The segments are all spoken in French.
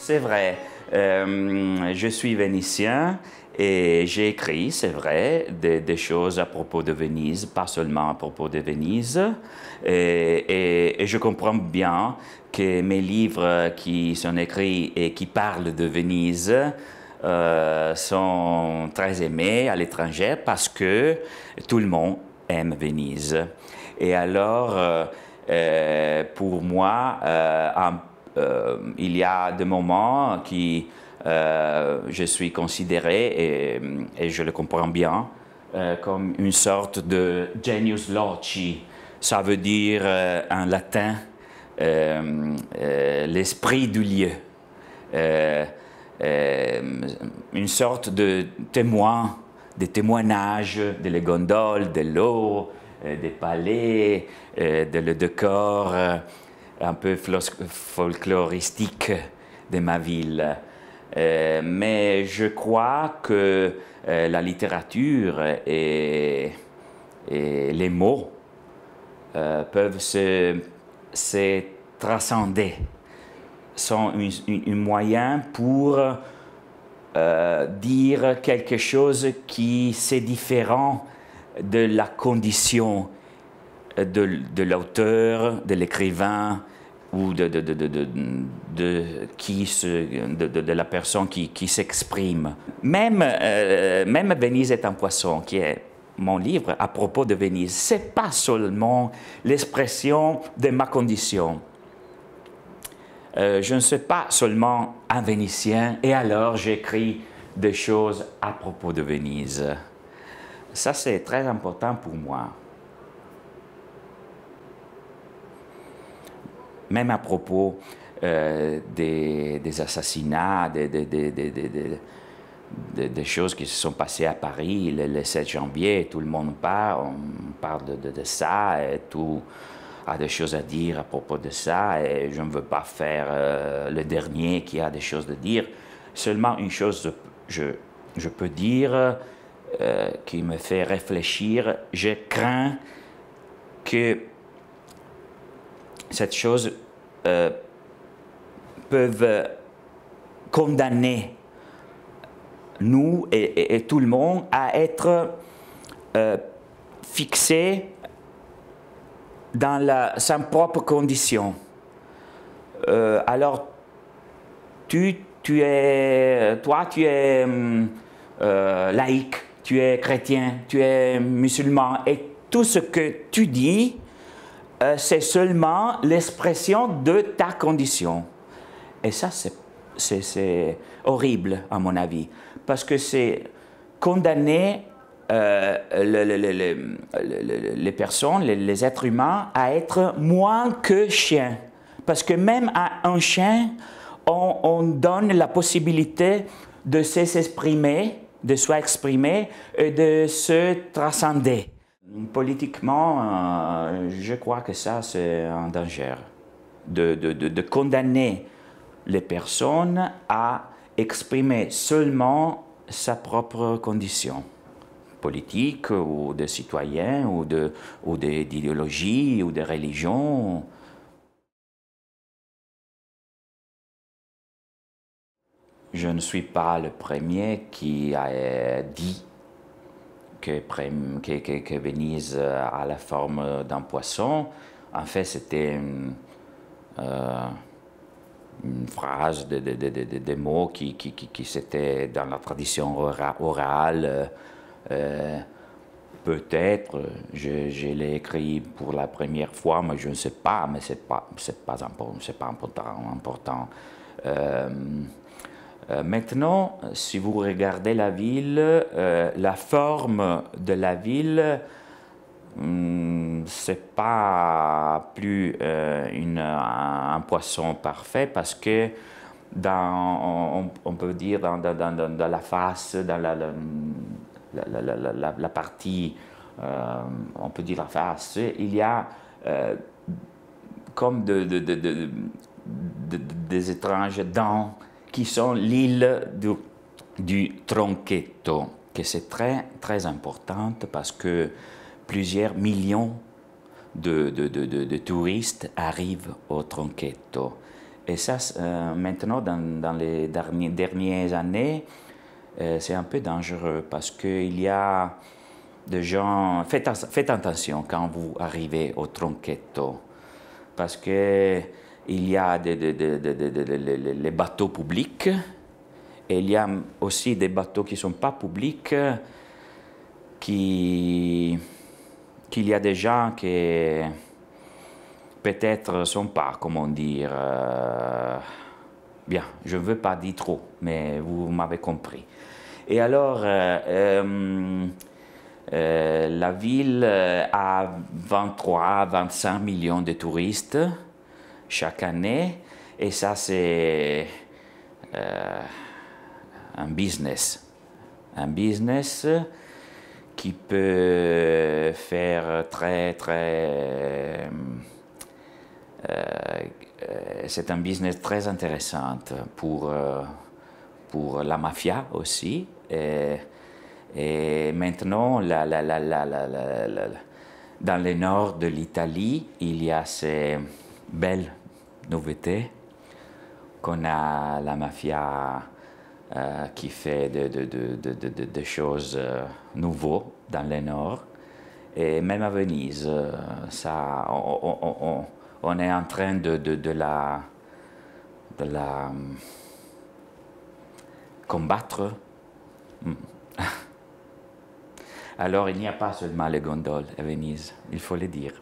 C'est vrai, je suis vénitien et j'ai écrit, c'est vrai, des choses à propos de Venise, pas seulement à propos de Venise. Et je comprends bien que mes livres qui sont écrits et qui parlent de Venise sont très aimés à l'étranger parce que tout le monde aime Venise. Et alors, pour moi, il y a des moments qui je suis considéré, et je le comprends bien, comme une sorte de genius loci. Ça veut dire en latin l'esprit du lieu. Une sorte de témoin, des témoignages de les gondoles, de l'eau, des palais, le décor un peu folkloristique de ma ville. Mais je crois que la littérature et les mots peuvent se transcender, sont un moyen pour dire quelque chose qui c'est différent de la condition de l'auteur, de l'écrivain ou de la personne qui s'exprime. Même Venise est un poisson, qui est mon livre à propos de Venise. Ce n'est pas seulement l'expression de ma condition. Je ne suis pas seulement un Vénitien et alors j'écris des choses à propos de Venise. Ça, c'est très important pour moi. Même à propos des assassinats, des choses qui se sont passées à Paris le 7 janvier, tout le monde parle, on parle de ça, et tout a des choses à dire à propos de ça, et je ne veux pas faire le dernier qui a des choses à dire. Seulement une chose, je peux dire, qui me fait réfléchir, je crains que cette chose peuvent condamner nous et tout le monde à être fixés dans sa propre condition. Alors, toi, tu es laïque, tu es chrétien, tu es musulman, et tout ce que tu dis, c'est seulement l'expression de ta condition. Et ça, c'est horrible, à mon avis, parce que c'est condamner les personnes, les êtres humains, à être moins que chiens. Parce que même à un chien, on donne la possibilité de s'exprimer, de s'exprimer et de se transcender. Politiquement, je crois que ça, c'est un danger. De condamner les personnes à exprimer seulement sa propre condition politique, ou de citoyen, ou d'idéologie, ou de religion. Je ne suis pas le premier qui a dit que Venise a la forme d'un poisson. En fait, c'était une phrase, des mots qui c'était dans la tradition orale. Peut-être, je l'ai écrit pour la première fois, mais je ne sais pas, mais c'est pas important. Maintenant, si vous regardez la ville, la forme de la ville, c'est pas plus un poisson parfait, parce que on peut dire dans la face, dans la partie, on peut dire la face, il y a comme des étranges dents qui sont l'île du Tronchetto, que c'est très importante parce que plusieurs millions de touristes arrivent au Tronchetto. Et ça, maintenant, dans les dernières années, c'est un peu dangereux parce qu'il y a des gens... Faites attention quand vous arrivez au Tronchetto, parce qu'il y a les bateaux publics et il y a aussi des bateaux qui ne sont pas publics, qu'il y a des gens qui peut-être ne sont pas, comment dire, bien, je ne veux pas dire trop, mais vous m'avez compris. Et alors, la ville a 23-25 millions de touristes chaque année, et ça c'est un business qui peut faire c'est un business très intéressant pour la mafia aussi. Et maintenant, dans le nord de l'Italie, il y a ces belles nouveautés qu'on a la mafia qui fait des choses nouvelles dans le nord. Et même à Venise, ça, on est en train de la combattre. Alors, il n'y a pas seulement les gondoles à Venise, il faut le dire.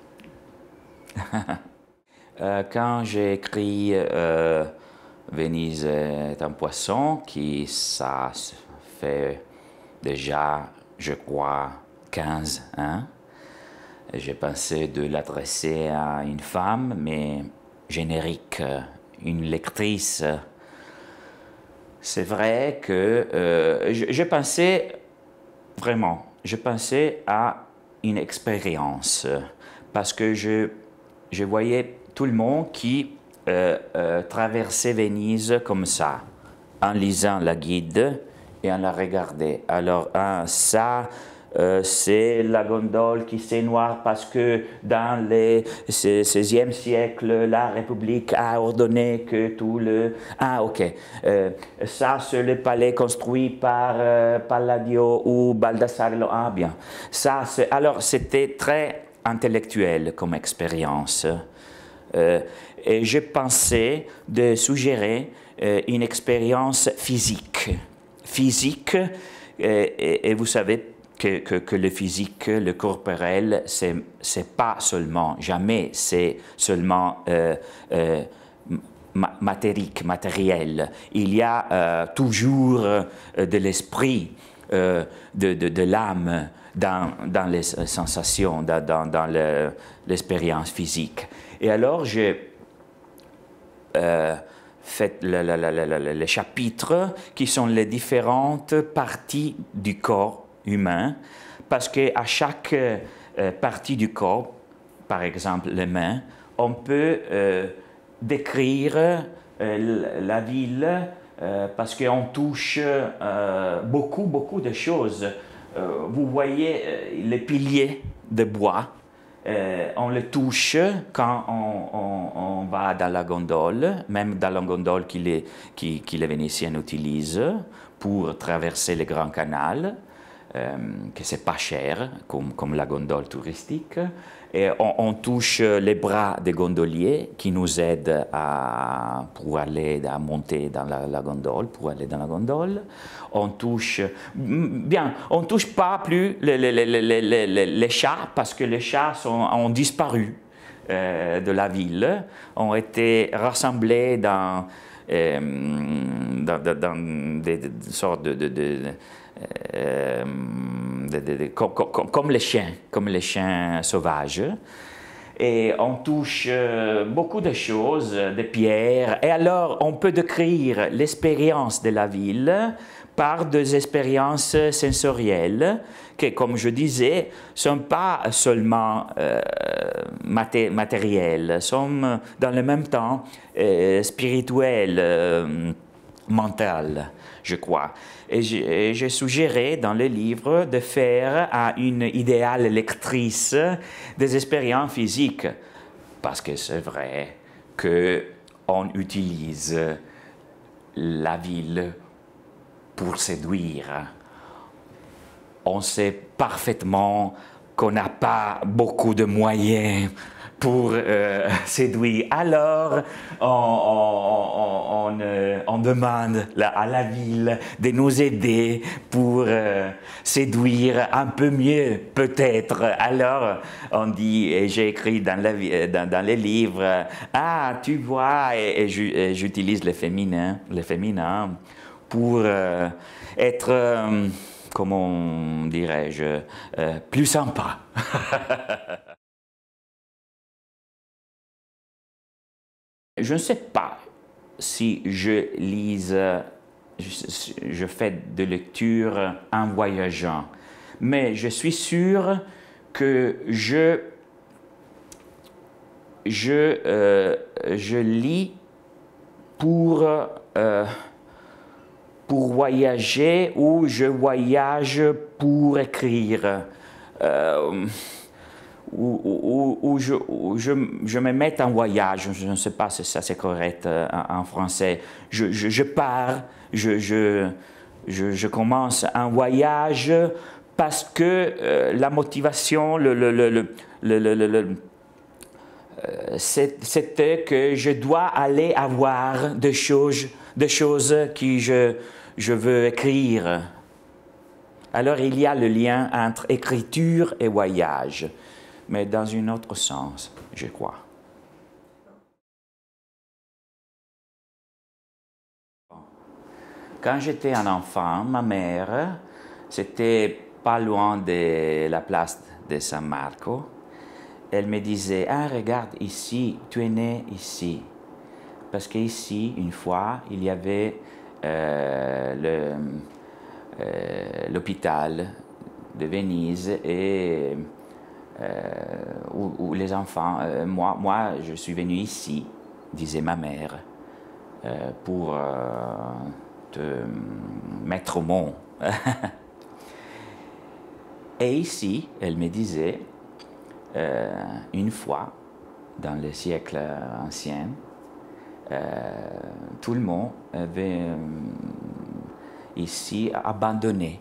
Quand j'ai écrit Venise est un poisson, ça fait déjà, je crois, 15 ans, j'ai pensé de l'adresser à une femme, mais générique, une lectrice. C'est vrai que je pensais à une expérience, parce que je voyais tout le monde qui traversait Venise comme ça, en lisant la guide et en la regardant. Alors, ça, c'est la gondole qui s'est noire parce que dans le XVIe siècle, la République a ordonné que tout le... Ah, ok. Ça, c'est le palais construit par Palladio ou Baldassare. Ah, bien. Ça, alors, c'était très intellectuel comme expérience. Et je pensais de suggérer une expérience physique. Et vous savez que le physique, le corporel, c'est pas seulement, jamais, c'est seulement matériel. Il y a toujours de l'esprit, de l'âme dans les sensations, dans l'expérience physique. Et alors, j'ai fait les chapitres qui sont les différentes parties du corps humain, parce qu'à chaque partie du corps, par exemple les mains, on peut décrire la ville parce qu'on touche beaucoup de choses. Vous voyez les piliers de bois, on les touche quand on va dans la gondole, même dans la gondole que les Vénitiens utilisent pour traverser le Grand Canal. Que c'est pas cher, comme la gondole touristique. Et on touche les bras des gondoliers qui nous aident pour aller à monter dans la gondole, pour aller dans la gondole. On touche pas plus les chats, parce que les chats ont disparu de la ville, ont été rassemblés dans des sortes comme les chiens sauvages. Et on touche beaucoup de choses, des pierres. Et alors, on peut décrire l'expérience de la ville par des expériences sensorielles qui, comme je disais, ne sont pas seulement matérielles, sont dans le même temps spirituelles, mentales, je crois. Et j'ai suggéré dans le livre de faire à une idéale lectrice des expériences physiques. Parce que c'est vrai que on utilise la ville pour séduire. On sait parfaitement qu'on n'a pas beaucoup de moyens pour séduire. Alors, on demande à la ville de nous aider pour séduire un peu mieux, peut-être. Alors, on dit, et j'ai écrit dans les livres, ah, tu vois, et j'utilise le féminin pour être, comment dirais-je, plus sympa. Je ne sais pas si je fais de lecture en voyageant, mais je suis sûr que je lis pour voyager ou je voyage pour écrire. Où je me mets en voyage, je ne sais pas si ça c'est correct en français, je pars, je commence un voyage parce que la motivation, c'était que je dois aller avoir des choses que je veux écrire. Alors il y a le lien entre écriture et voyage, mais dans un autre sens, je crois. Quand j'étais un enfant, ma mère, c'était pas loin de la place de San Marco, elle me disait, ah regarde ici, tu es né ici. Parce qu'ici, une fois, il y avait l'hôpital de Venise et où les enfants, moi, je suis venu ici, disait ma mère, pour te mettre au monde. Et ici, elle me disait, une fois, dans le siècle ancien, tout le monde avait ici abandonné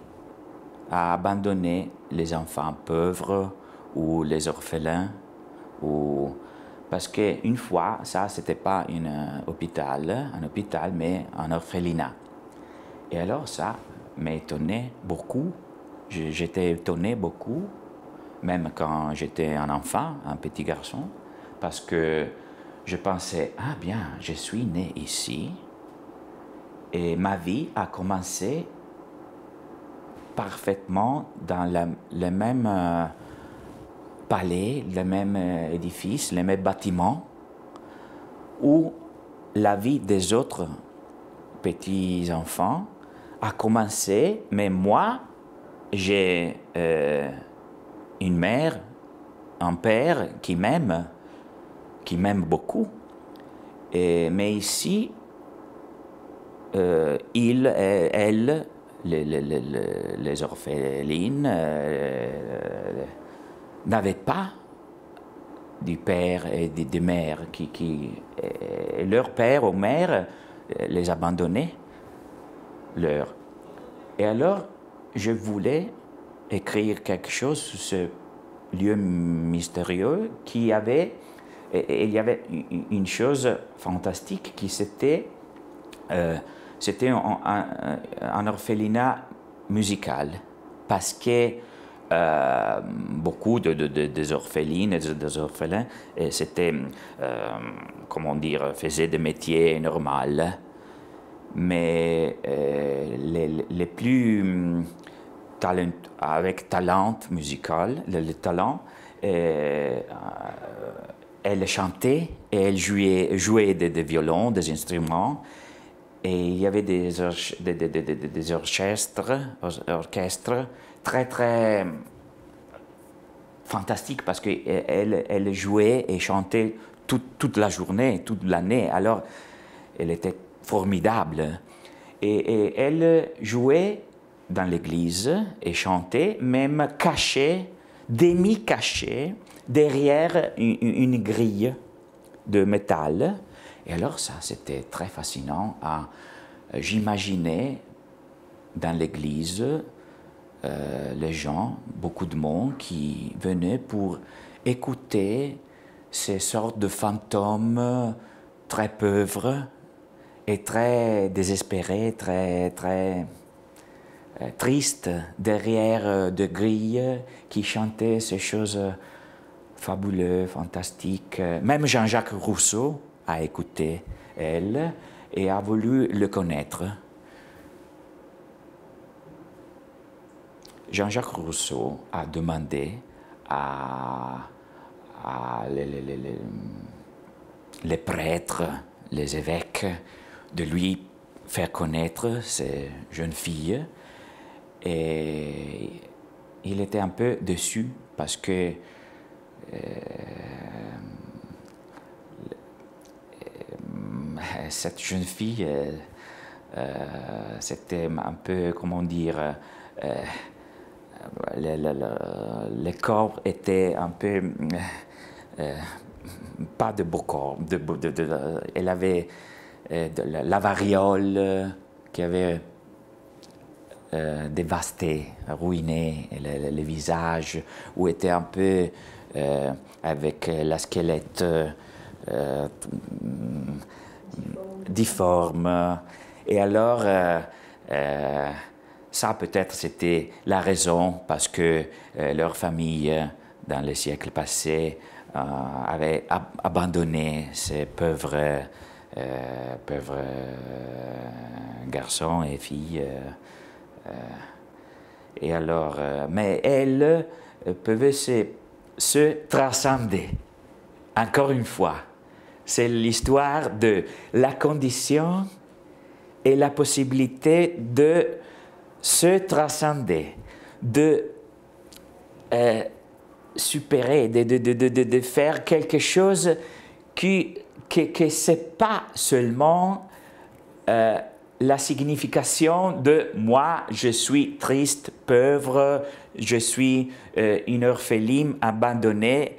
les enfants pauvres ou les orphelins, parce qu'une fois, ça, c'était pas un hôpital, mais un orphelinat. Et alors ça m'étonnait beaucoup, j'étais étonné beaucoup, même quand j'étais un enfant, un petit garçon, parce que je pensais, ah bien, je suis né ici, et ma vie a commencé parfaitement dans le même palais, le même édifice, le même bâtiment, où la vie des autres petits-enfants a commencé, mais moi, j'ai une mère, un père qui m'aime beaucoup. Mais ici, elle, les orphelines n'avaient pas du père et de mère leur père ou mère les abandonnait. Et alors, je voulais écrire quelque chose sur ce lieu mystérieux il y avait une chose fantastique qui c'était un orphelinat musical, parce que beaucoup des orphelines et des orphelins comment dire, faisaient des métiers normaux, mais les plus avec talent musical, le talent, elle chantait et elle jouait des violons, des instruments, et il y avait des orchestres très très fantastiques, parce qu'elle jouait et chantait toute la journée, toute l'année. Alors elle était formidable, et elle jouait dans l'église et chantait, même cachée, demi-cachée, derrière une grille de métal. Et alors ça, c'était très fascinant. J'imaginais dans l'église les gens, beaucoup de monde qui venaient pour écouter ces sortes de fantômes très pauvres et très désespérés, très tristes derrière de grilles qui chantaient ces choses fabuleuses, fantastiques. Même Jean-Jacques Rousseau a écouté elle et a voulu le connaître. Jean-Jacques Rousseau a demandé à les prêtres, les évêques, de lui faire connaître ces jeunes filles. Et il était un peu déçu parce que cette jeune fille, c'était un peu, comment dire, les corps étaient un peu pas de beaux corps. Elle avait la variole qui avait dévasté, ruiné le visage, ou était un peu avec la squelette difforme. Et alors, ça peut-être c'était la raison parce que leur famille, dans les siècles passés, avait abandonné ces pauvres garçons et filles. Et alors, mais elles pouvaient se transcender. Encore une fois, c'est l'histoire de la condition et la possibilité de se transcender, de supérer, de faire quelque chose que c'est pas seulement la signification de moi, je suis triste, pauvre, je suis une orpheline abandonnée,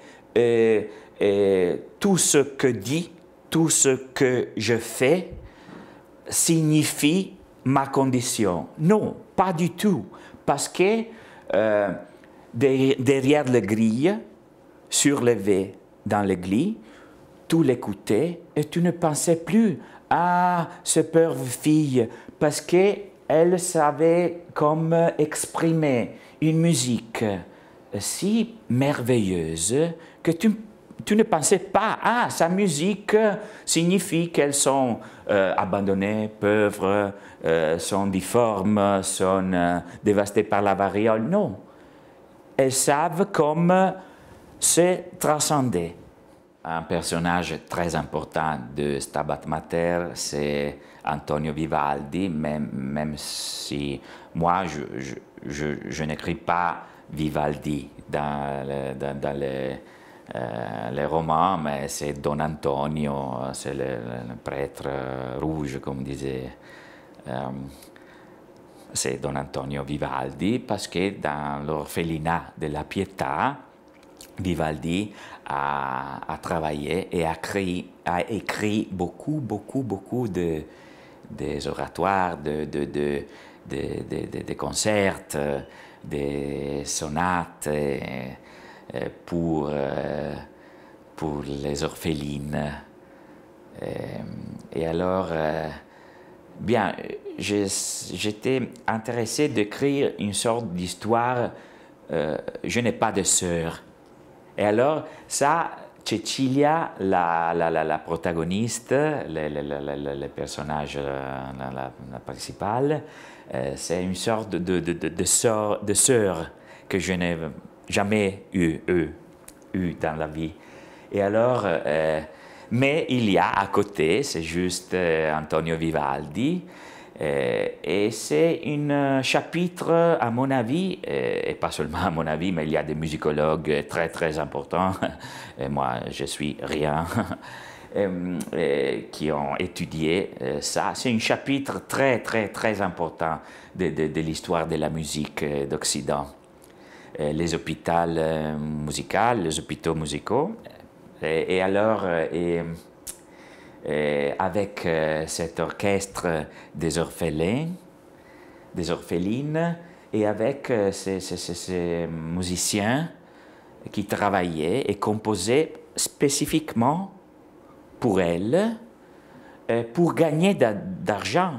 tout ce que dit, tout ce que je fais signifie ma condition. Non, pas du tout, parce que derrière la grille, surlevé dans l'église, tu l'écoutais et tu ne pensais plus à cette pauvre fille, parce qu'elle savait comment exprimer une musique si merveilleuse que tu ne pensais pas, sa musique signifie qu'elles sont abandonnées, pauvres, sont difformes, sont dévastées par la variole. Non, elles savent comment se transcender. Un personnage très important de Stabat Mater, c'est Antonio Vivaldi, même si moi, je n'écris pas Vivaldi dans les romans, mais c'est Don Antonio, c'est le prêtre rouge, comme disait. C'est Don Antonio Vivaldi, parce que dans l'orphelinat de la Pietà, Vivaldi a travaillé et a écrit beaucoup des oratoires, des concerts, des sonates pour les orphelines. Et alors, bien, j'étais intéressé d'écrire une sorte d'histoire. Je n'ai pas de sœur. Et alors, ça, Cecilia, la protagoniste, le personnage la principale, c'est une sorte de sœur que je n'ai jamais eu dans la vie. Et alors, mais il y a à côté, c'est juste Antonio Vivaldi, et c'est un chapitre, à mon avis, et pas seulement à mon avis, mais il y a des musicologues très importants, et moi je suis rien, qui ont étudié ça. C'est un chapitre très important de l'histoire de la musique d'Occident. Les hôpitaux musicaux, les hôpitaux musicaux, et alors... avec cet orchestre des orphelins, des orphelines, et avec ces musiciens qui travaillaient et composaient spécifiquement pour elles, pour gagner d'argent,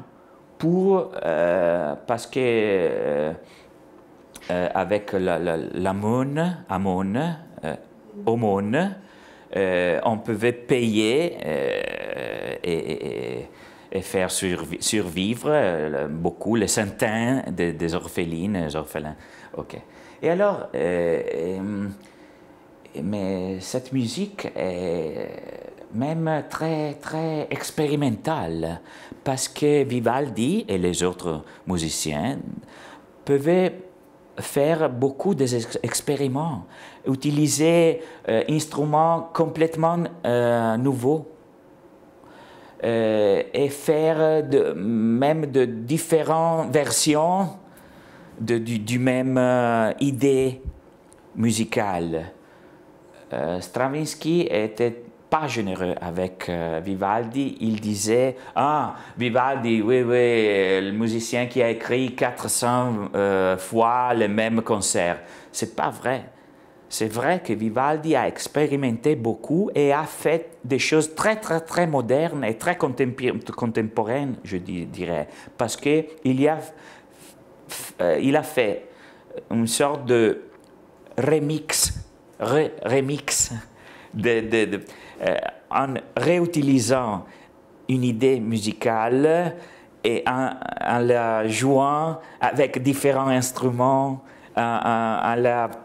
parce que avec l'aumône, aumône, on pouvait payer et faire survivre beaucoup les centaines des orphelines, des orphelins. Ok. Et alors, mais cette musique est même très, très expérimentale, parce que Vivaldi et les autres musiciens pouvaient faire beaucoup d'expériments, utiliser instruments complètement nouveaux et faire même de différentes versions du même idée musicale. Stravinsky était pas généreux avec Vivaldi. Il disait « Ah, Vivaldi, oui, le musicien qui a écrit 400 fois le même concert. » C'est pas vrai. C'est vrai que Vivaldi a expérimenté beaucoup et a fait des choses très, très, très modernes et très contemporaines, je dirais. Parce qu'il a fait une sorte de remix en réutilisant une idée musicale et en la jouant avec différents instruments, en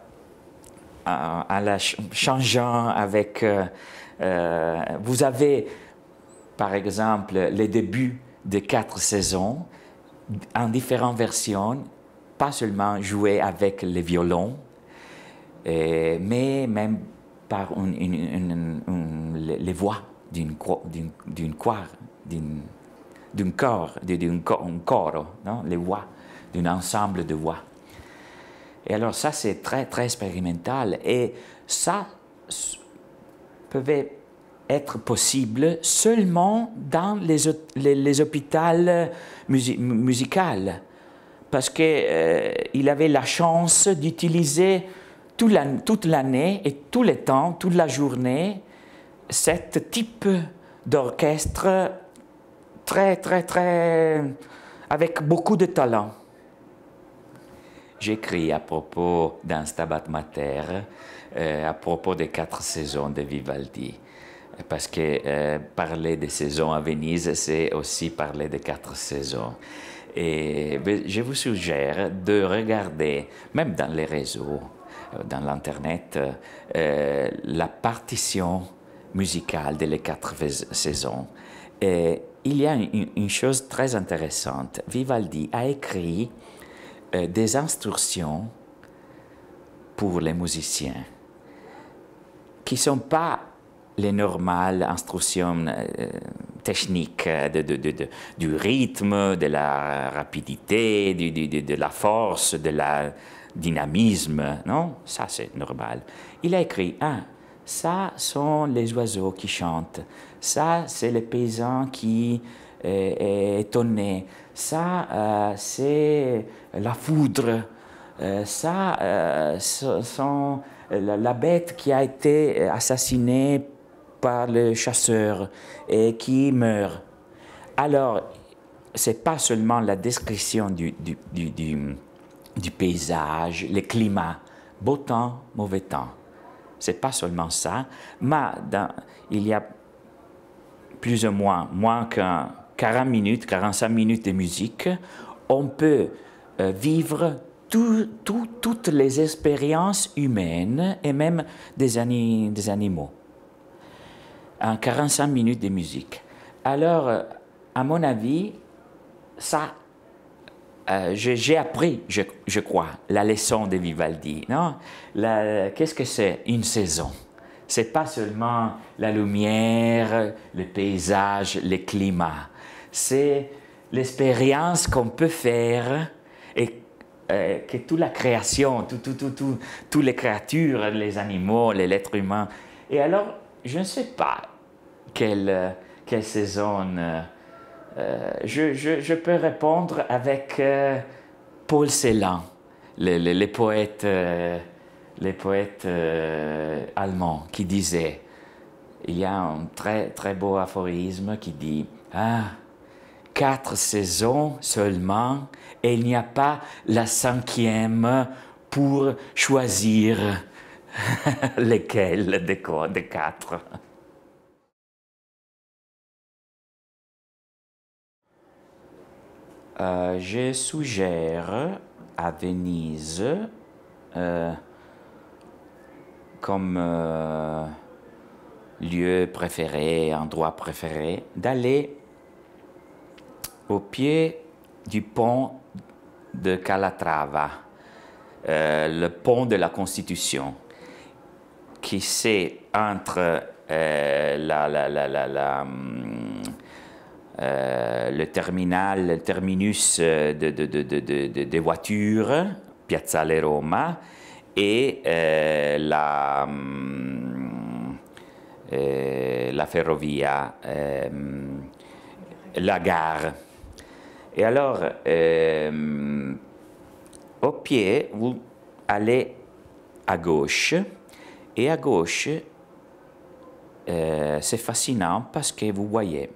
la changeant avec... vous avez, par exemple, les débuts de 4 saisons en différentes versions, pas seulement joués avec les violons, mais même par les voix d'un coro, non? Les voix, d'un ensemble de voix. Et alors ça, c'est très, très expérimental. Et ça pouvait être possible seulement dans les hôpitaux musicaux, parce qu'il avait la chance d'utiliser toute l'année et tout le temps, toute la journée, ce type d'orchestre très, très, très, avec beaucoup de talent. J'écris à propos d'un Stabat Mater, à propos des 4 saisons de Vivaldi, parce que parler des saisons à Venise, c'est aussi parler des 4 saisons. Et je vous suggère de regarder, même dans les réseaux, dans l'Internet, la partition musicale des 4 saisons. Et il y a une chose très intéressante. Vivaldi a écrit des instructions pour les musiciens qui ne sont pas les normales instructions techniques du rythme, de la rapidité, de la force, de la dynamisme, non? Ça, c'est normal. Il a écrit, ça sont les oiseaux qui chantent, ça, c'est les paysans qui est étonné, ça, c'est la foudre, ça, sont la bête qui a été assassinée par le chasseur et qui meurt. Alors, ce n'est pas seulement la description du paysage, le climat, beau temps, mauvais temps. Ce n'est pas seulement ça, mais il y a plus ou moins que 40 minutes, 45 minutes de musique, on peut vivre toutes les expériences humaines et même des animaux en 45 minutes de musique. Alors, à mon avis, ça, j'ai appris, je crois, la leçon de Vivaldi. Non? Qu'est-ce que c'est une saison? Ce n'est pas seulement la lumière, le paysage, le climat. C'est l'expérience qu'on peut faire et que toute la création, toutes les créatures, les animaux, les êtres humains. Et alors, je ne sais pas quelle quelle saison je peux répondre avec Paul Celan, les poètes allemands, qui disaient, il y a un très, très beau aphorisme qui dit « Ah, 4 saisons seulement, et il n'y a pas la 5e pour choisir lesquelles des 4. » Je suggère à Venise, comme lieu préféré, endroit préféré, d'aller au pied du pont de Calatrava, le pont de la Constitution, qui c'est entre le terminus des voitures, Piazzale Roma, et la ferrovia, la gare. Et alors, au pied, vous allez à gauche, et à gauche, c'est fascinant parce que vous voyez.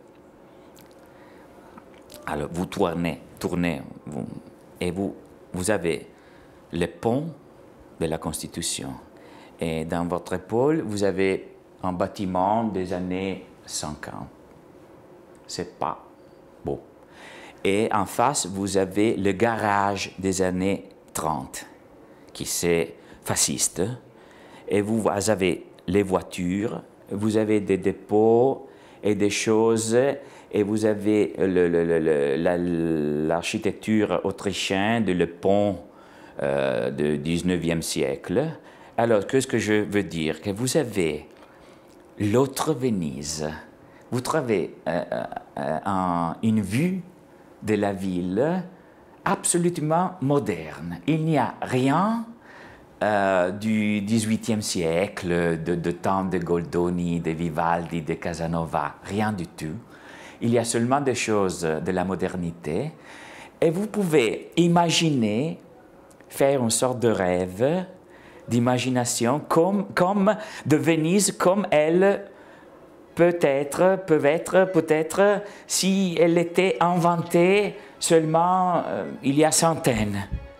Alors, vous tournez, et vous avez le pont de la Constitution. Et dans votre épaule, vous avez un bâtiment des années 50. C'est pas beau. Et en face, vous avez le garage des années 30, qui c'est fasciste. Et vous avez les voitures, vous avez des dépôts et des choses, et vous avez l'architecture autrichienne, le pont du 19e siècle. Alors, qu'est-ce que je veux dire? Que vous avez l'autre Venise. Vous trouvez une vue de la ville absolument moderne. Il n'y a rien du XVIIIe siècle, de temps de Goldoni, de Vivaldi, de Casanova, rien du tout. Il y a seulement des choses de la modernité. Et vous pouvez imaginer, faire une sorte de rêve, d'imagination, comme de Venise, comme elle peut être si elle était inventée seulement il y a centaines.